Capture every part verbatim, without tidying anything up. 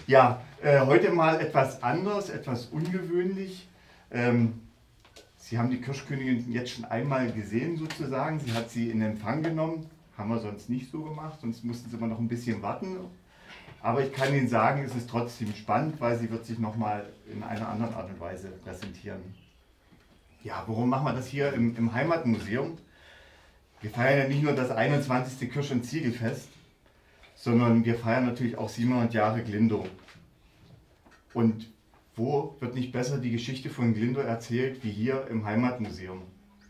Ja, äh, heute mal etwas anders, etwas ungewöhnlich. Ähm, Sie haben die Kirschkönigin jetzt schon einmal gesehen sozusagen. Sie hat sie in Empfang genommen. Haben wir sonst nicht so gemacht, sonst mussten Sie immer noch ein bisschen warten. Aber ich kann Ihnen sagen, es ist trotzdem spannend, weil sie wird sich nochmal in einer anderen Art und Weise präsentieren. Ja, warum machen wir das hier im, im Heimatmuseum? Wir feiern ja nicht nur das einundzwanzigste Kirsch- und Ziegelfest, sondern wir feiern natürlich auch siebenhundert Jahre Glindow. Und wo wird nicht besser die Geschichte von Glindow erzählt, wie hier im Heimatmuseum?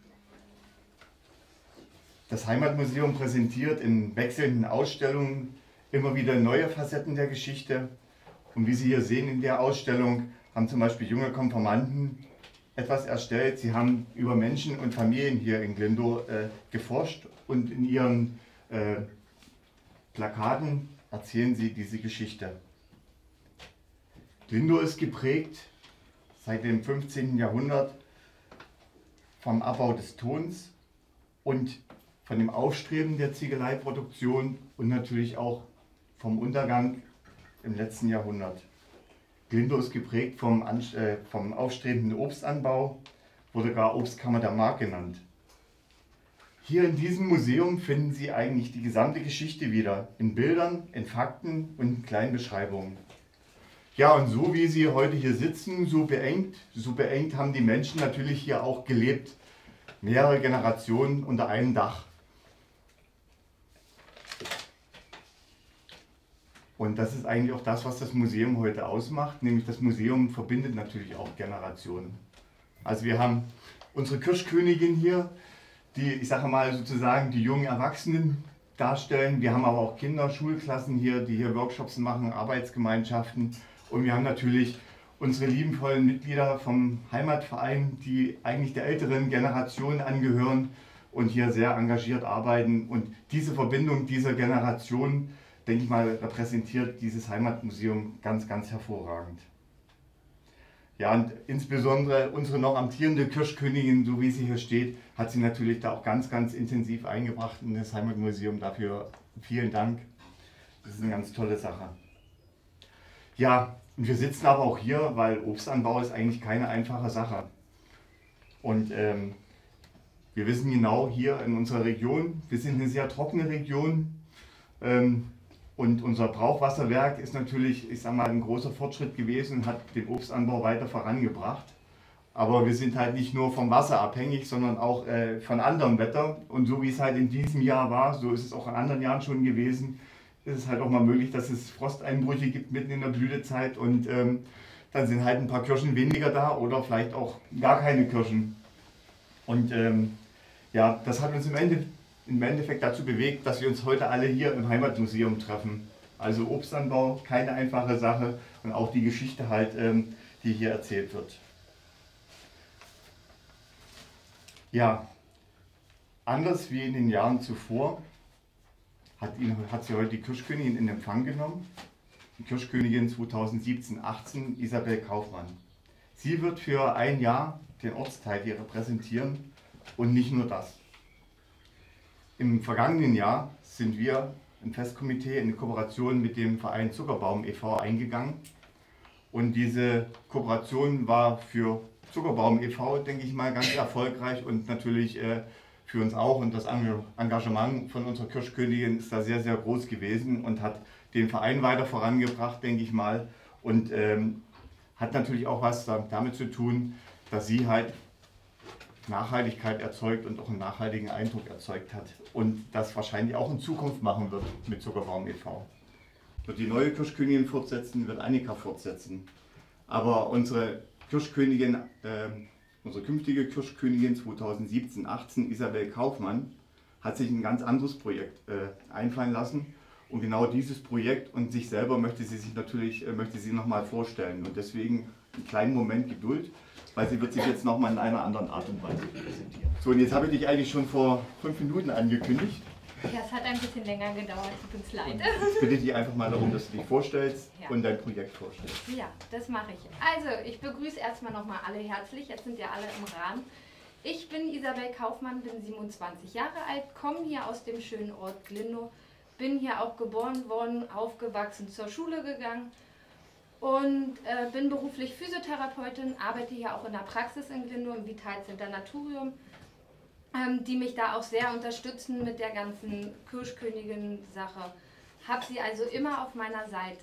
Das Heimatmuseum präsentiert in wechselnden Ausstellungen immer wieder neue Facetten der Geschichte. Und wie Sie hier sehen in der Ausstellung, haben zum Beispiel junge Konfirmanden etwas erstellt. Sie haben über Menschen und Familien hier in Glindow äh, geforscht und in ihren äh, Plakaten erzählen sie diese Geschichte. Glindow ist geprägt seit dem fünfzehnten Jahrhundert vom Abbau des Tons und von dem Aufstreben der Ziegeleiproduktion und natürlich auch vom Untergang im letzten Jahrhundert. Glindow ist geprägt vom, äh, vom aufstrebenden Obstanbau, wurde gar Obstkammer der Mark genannt. Hier in diesem Museum finden Sie eigentlich die gesamte Geschichte wieder, in Bildern, in Fakten und in kleinen Beschreibungen. Ja, und so wie Sie heute hier sitzen, so beengt, so beengt haben die Menschen natürlich hier auch gelebt, mehrere Generationen unter einem Dach. Und das ist eigentlich auch das, was das Museum heute ausmacht, nämlich das Museum verbindet natürlich auch Generationen. Also wir haben unsere Kirschkönigin hier, die, ich sage mal sozusagen, die jungen Erwachsenen darstellen. Wir haben aber auch Kinder, Schulklassen hier, die hier Workshops machen, Arbeitsgemeinschaften. Und wir haben natürlich unsere liebenvollen Mitglieder vom Heimatverein, die eigentlich der älteren Generation angehören und hier sehr engagiert arbeiten. Und diese Verbindung dieser Generation, denke ich mal, repräsentiert dieses Heimatmuseum ganz, ganz hervorragend. Ja, und insbesondere unsere noch amtierende Kirschkönigin, so wie sie hier steht, hat sie natürlich da auch ganz, ganz intensiv eingebracht in das Heimatmuseum. Dafür vielen Dank. Das ist eine ganz tolle Sache. Ja, und wir sitzen aber auch hier, weil Obstanbau ist eigentlich keine einfache Sache. Und ähm, wir wissen genau, hier in unserer Region, wir sind eine sehr trockene Region, ähm, und unser Brauchwasserwerk ist natürlich, ich sag mal, ein großer Fortschritt gewesen und hat den Obstanbau weiter vorangebracht. Aber wir sind halt nicht nur vom Wasser abhängig, sondern auch äh, von anderem Wetter. Und so wie es halt in diesem Jahr war, so ist es auch in anderen Jahren schon gewesen, ist es halt auch mal möglich, dass es Frosteinbrüche gibt mitten in der Blütezeit. Und ähm, dann sind halt ein paar Kirschen weniger da oder vielleicht auch gar keine Kirschen. Und ähm, ja, das hat uns im Endeffekt im Endeffekt dazu bewegt, dass wir uns heute alle hier im Heimatmuseum treffen. Also Obstanbau, keine einfache Sache und auch die Geschichte halt, ähm, die hier erzählt wird. Ja, anders wie in den Jahren zuvor hat, ihn, hat sie heute die Kirschkönigin in Empfang genommen. Die Kirschkönigin zweitausendsiebzehn achtzehn, Isabel Kaufmann. Sie wird für ein Jahr den Ortsteil hier repräsentieren und nicht nur das. Im vergangenen Jahr sind wir im Festkomitee in eine Kooperation mit dem Verein Zuckerbaum e V eingegangen. Und diese Kooperation war für Zuckerbaum e V, denke ich mal, ganz erfolgreich und natürlich äh, für uns auch. Und das Engagement von unserer Kirschkönigin ist da sehr, sehr groß gewesen und hat den Verein weiter vorangebracht, denke ich mal. Und ähm, hat natürlich auch was damit zu tun, dass sie halt Nachhaltigkeit erzeugt und auch einen nachhaltigen Eindruck erzeugt hat und das wahrscheinlich auch in Zukunft machen wird mit Zuckerbaum e V. Wird die neue Kirschkönigin fortsetzen, wird Annika fortsetzen. Aber unsere Kirschkönigin, äh, unsere künftige Kirschkönigin zweitausendsiebzehn achtzehn, Isabel Kaufmann, hat sich ein ganz anderes Projekt äh, einfallen lassen. Und genau dieses Projekt und sich selber möchte sie sich natürlich äh, möchte sie noch mal vorstellen. Und deswegen einen kleinen Moment Geduld, weil sie wird sich jetzt noch mal in einer anderen Art und Weise präsentieren. So, und jetzt habe ich dich eigentlich schon vor fünf Minuten angekündigt. Ja, es hat ein bisschen länger gedauert, tut uns leid. Ich bitte dich einfach mal darum, dass du dich vorstellst ja. und dein Projekt vorstellst. Ja, das mache ich. Also, ich begrüße erstmal noch mal alle herzlich. Jetzt sind ja alle im Rahmen. Ich bin Isabel Kaufmann, bin siebenundzwanzig Jahre alt, komme hier aus dem schönen Ort Glindow, bin hier auch geboren worden, aufgewachsen, zur Schule gegangen und äh, bin beruflich Physiotherapeutin, arbeite hier auch in der Praxis in Glindow im Vitalcenter Naturium, ähm, die mich da auch sehr unterstützen mit der ganzen Kirschkönigin-Sache. Habe sie also immer auf meiner Seite.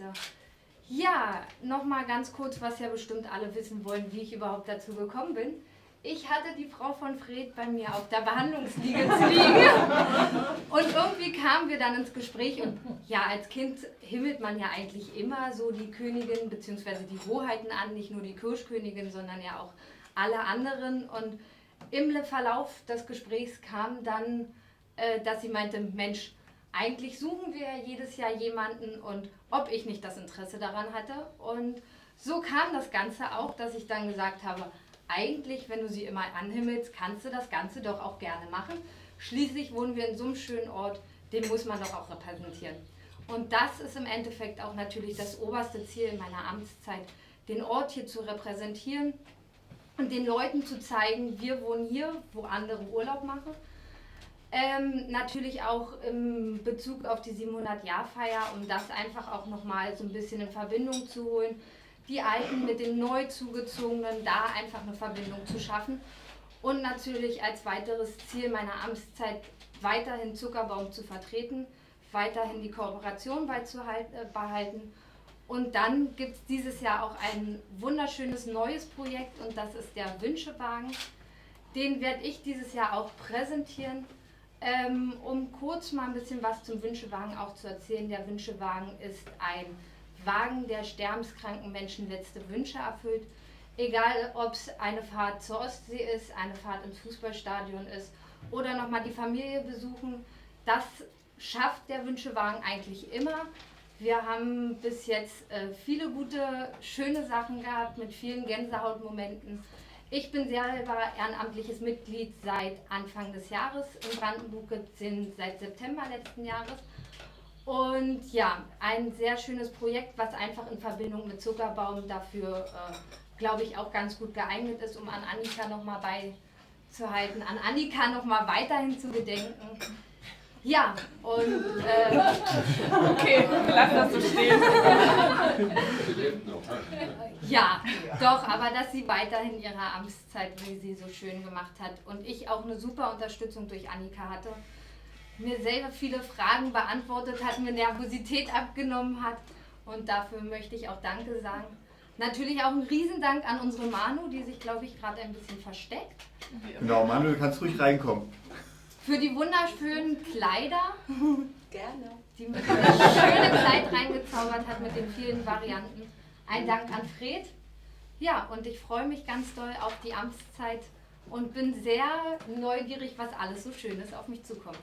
Ja, nochmal ganz kurz, was ja bestimmt alle wissen wollen, wie ich überhaupt dazu gekommen bin. Ich hatte die Frau von Fred bei mir auf der Behandlungsliege zu liegen und irgendwie kamen wir dann ins Gespräch und ja, als Kind himmelt man ja eigentlich immer so die Königin bzw. die Hoheiten an, nicht nur die Kirschkönigin, sondern ja auch alle anderen und im Verlauf des Gesprächs kam dann, äh, dass sie meinte, Mensch, eigentlich suchen wir ja jedes Jahr jemanden und ob ich nicht das Interesse daran hatte und so kam das Ganze auch, dass ich dann gesagt habe, eigentlich, wenn du sie immer anhimmelst, kannst du das Ganze doch auch gerne machen. Schließlich wohnen wir in so einem schönen Ort, den muss man doch auch repräsentieren. Und das ist im Endeffekt auch natürlich das oberste Ziel in meiner Amtszeit, den Ort hier zu repräsentieren und den Leuten zu zeigen, wir wohnen hier, wo andere Urlaub machen. Ähm, natürlich auch im Bezug auf die siebenhundert-Jahr-Feier, um das einfach auch nochmal so ein bisschen in Verbindung zu holen. Die Alten mit den neu zugezogenen, da einfach eine Verbindung zu schaffen. Und natürlich als weiteres Ziel meiner Amtszeit weiterhin Zuckerbaum zu vertreten, weiterhin die Kooperation beizubehalten. Und dann gibt es dieses Jahr auch ein wunderschönes neues Projekt und das ist der Wünschewagen. Den werde ich dieses Jahr auch präsentieren, ähm, um kurz mal ein bisschen was zum Wünschewagen auch zu erzählen. Der Wünschewagen ist ein Wagen, der sterbenskranken Menschen letzte Wünsche erfüllt. Egal, ob es eine Fahrt zur Ostsee ist, eine Fahrt ins Fußballstadion ist oder nochmal die Familie besuchen. Das schafft der Wünschewagen eigentlich immer. Wir haben bis jetzt äh, viele gute, schöne Sachen gehabt mit vielen Gänsehautmomenten. Ich bin selber ehrenamtliches Mitglied seit Anfang des Jahres in Brandenburg, sind seit September letzten Jahres. Und ja, ein sehr schönes Projekt, was einfach in Verbindung mit Zuckerbaum dafür, äh, glaube ich, auch ganz gut geeignet ist, um an Annika nochmal beizuhalten, an Annika nochmal weiterhin zu gedenken. Ja, und äh, okay, lass das so stehen. Ja, doch, aber dass sie weiterhin ihre Amtszeit, wie sie so schön gemacht hat und ich auch eine super Unterstützung durch Annika hatte, mir selber viele Fragen beantwortet hat, mir Nervosität abgenommen hat und dafür möchte ich auch Danke sagen. Natürlich auch einen Riesendank an unsere Manu, die sich, glaube ich, gerade ein bisschen versteckt. Genau, Manu, du kannst ruhig reinkommen. Für die wunderschönen Kleider, Gerne. die mir das schöne Kleid reingezaubert hat mit den vielen Varianten. Ein Dank an Fred. Ja, und ich freue mich ganz doll auf die Amtszeit und bin sehr neugierig, was alles so Schönes auf mich zukommt.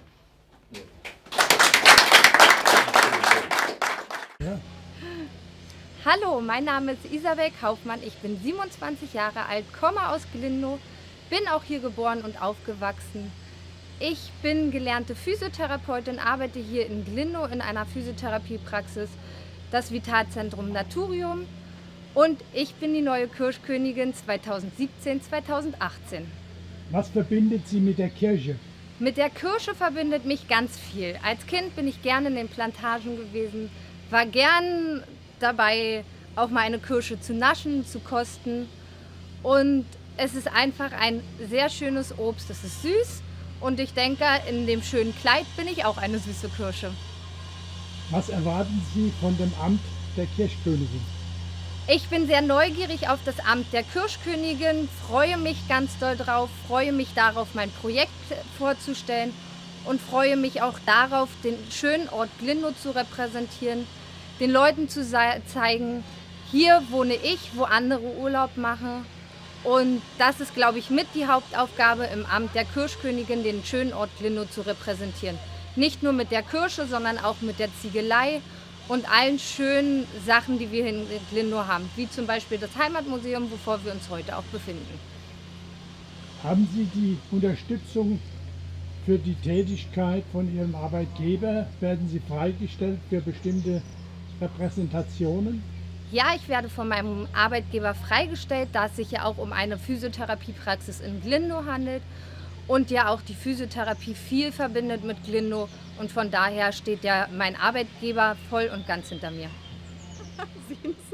Ja. Hallo, mein Name ist Isabel Kaufmann, ich bin siebenundzwanzig Jahre alt, komme aus Glindow, bin auch hier geboren und aufgewachsen. Ich bin gelernte Physiotherapeutin, arbeite hier in Glindow in einer Physiotherapiepraxis, das Vitalzentrum Naturium, und ich bin die neue Kirschkönigin zweitausendsiebzehn zweitausendachtzehn. Was verbindet Sie mit der Kirche? Mit der Kirche verbindet mich ganz viel. Als Kind bin ich gerne in den Plantagen gewesen, war gern dabei, auch mal eine Kirsche zu naschen, zu kosten. Und es ist einfach ein sehr schönes Obst. Es ist süß und ich denke, in dem schönen Kleid bin ich auch eine süße Kirsche. Was erwarten Sie von dem Amt der Kirschkönigin? Ich bin sehr neugierig auf das Amt der Kirschkönigin, freue mich ganz doll drauf, freue mich darauf, mein Projekt vorzustellen und freue mich auch darauf, den schönen Ort Glindow zu repräsentieren, den Leuten zu zeigen, hier wohne ich, wo andere Urlaub machen. Und das ist, glaube ich, mit die Hauptaufgabe im Amt der Kirschkönigin, den schönen Ort Glindow zu repräsentieren. Nicht nur mit der Kirsche, sondern auch mit der Ziegelei und allen schönen Sachen, die wir in Glindow haben, wie zum Beispiel das Heimatmuseum, wovor wir uns heute auch befinden. Haben Sie die Unterstützung für die Tätigkeit von Ihrem Arbeitgeber? Werden Sie freigestellt für bestimmte Repräsentationen? Ja, ich werde von meinem Arbeitgeber freigestellt, da es sich ja auch um eine Physiotherapiepraxis in Glindow handelt und ja auch die Physiotherapie viel verbindet mit Glindow und von daher steht ja mein Arbeitgeber voll und ganz hinter mir. Sehen Sie.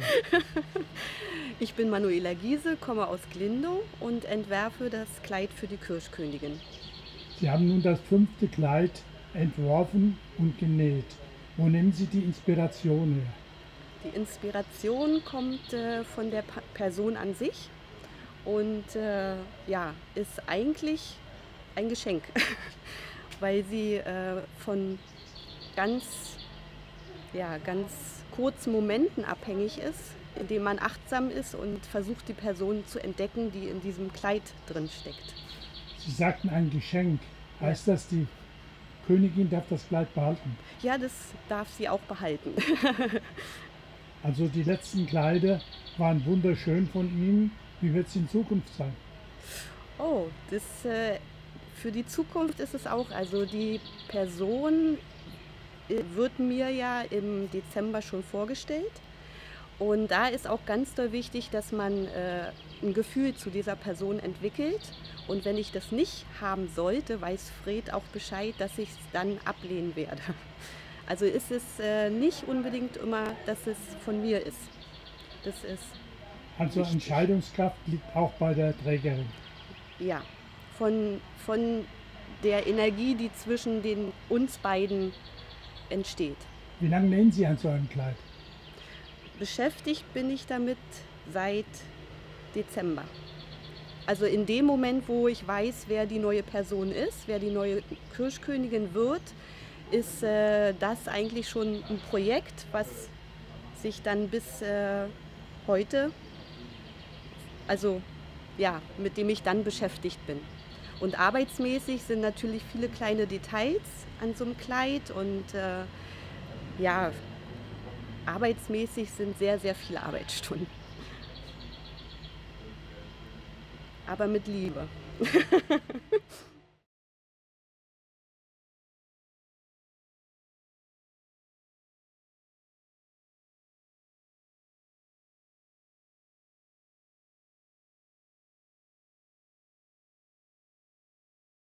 Ich bin Manuela Giese, komme aus Glindow und entwerfe das Kleid für die Kirschkönigin. Sie haben nun das fünfte Kleid entworfen und genäht. Wo nehmen Sie die Inspiration her? Die Inspiration kommt äh, von der pa Person an sich und äh, ja, ist eigentlich ein Geschenk, weil sie äh, von ganz, ja, ganz kurzen Momenten abhängig ist, in denen man achtsam ist und versucht, die Person zu entdecken, die in diesem Kleid drin steckt. Sie sagten ein Geschenk. Heißt das, die Königin darf das Kleid behalten? Ja, das darf sie auch behalten. Also die letzten Kleider waren wunderschön von Ihnen. Wie wird es in Zukunft sein? Oh, das, äh, für die Zukunft ist es auch. Also die Person äh, wird mir ja im Dezember schon vorgestellt. Und da ist auch ganz doll wichtig, dass man äh, ein Gefühl zu dieser Person entwickelt. Und wenn ich das nicht haben sollte, weiß Fred auch Bescheid, dass ich es dann ablehnen werde. Also ist es äh, nicht unbedingt immer, dass es von mir ist. Das ist Also wichtig. Entscheidungskraft liegt auch bei der Trägerin. Ja, von, von der Energie, die zwischen den, uns beiden entsteht. Wie lange nähen Sie an so einem Kleid? Beschäftigt bin ich damit seit Dezember. Also in dem Moment, wo ich weiß, wer die neue Person ist, wer die neue Kirschkönigin wird, ist äh, das eigentlich schon ein Projekt, was sich dann bis äh, heute, also ja, mit dem ich dann beschäftigt bin. Und arbeitsmäßig sind natürlich viele kleine Details an so einem Kleid und äh, ja, arbeitsmäßig sind sehr, sehr viele Arbeitsstunden. Aber mit Liebe.